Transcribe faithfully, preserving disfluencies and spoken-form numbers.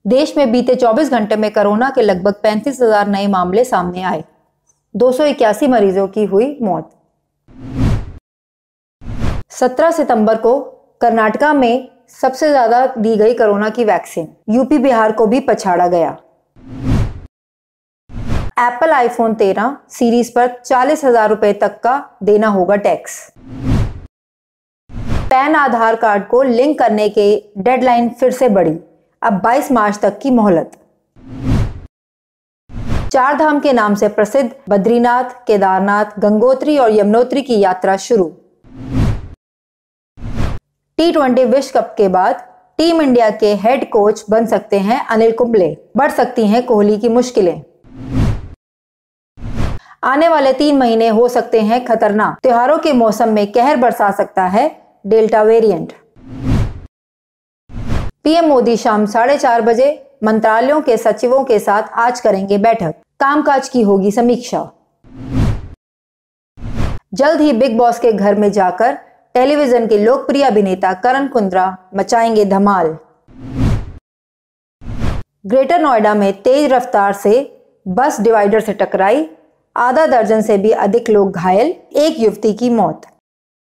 देश में बीते चौबीस घंटे में कोरोना के लगभग पैंतीस हजार नए मामले सामने आए। दो सौ इक्यासी मरीजों की हुई मौत। सत्रह सितंबर को कर्नाटका में सबसे ज्यादा दी गई कोरोना की वैक्सीन। यूपी बिहार को भी पछाड़ा गया। एप्पल आईफोन तेरह सीरीज पर चालीस हजार रुपए तक का देना होगा टैक्स। पैन आधार कार्ड को लिंक करने के डेडलाइन फिर से बढ़ी, अब बाईस मार्च तक की मोहलत। चार धाम के नाम से प्रसिद्ध बद्रीनाथ, केदारनाथ, गंगोत्री और यमुनोत्री की यात्रा शुरू। टी ट्वेंटी विश्व कप के बाद टीम इंडिया के हेड कोच बन सकते हैं अनिल कुंबले, बढ़ सकती हैं कोहली की मुश्किलें। आने वाले तीन महीने हो सकते हैं खतरनाक। त्योहारों के मौसम में कहर बरसा सकता है डेल्टा वेरिएंट। पीएम मोदी शाम साढ़े चार बजे मंत्रालयों के सचिवों के साथ आज करेंगे बैठक। कामकाज की होगी समीक्षा। जल्द ही बिग बॉस के घर में जाकर टेलीविजन के लोकप्रिय अभिनेता करण कुंद्रा मचाएंगे धमाल। ग्रेटर नोएडा में तेज रफ्तार से बस डिवाइडर से टकराई, आधा दर्जन से भी अधिक लोग घायल, एक युवती की मौत।